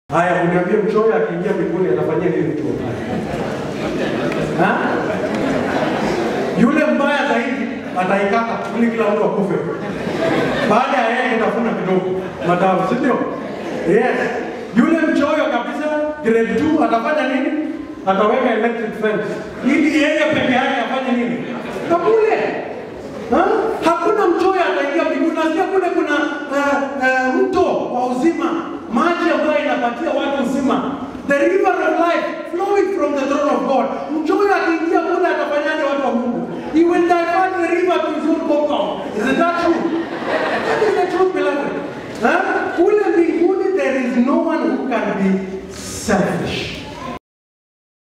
Haya, uniambie mchoyo akiingia mbinguni atafanyia nini mtu? Yule mbaya zaidi ataikata ili kila mtu akufe. Baada ya yeye kutafuna kidogo madawa, si ndio? Yes. Yule mchoyo kabisa grade 2 atafanya nini? Ataweka electric fence ili yeye peke yake afanye nini? Kabule.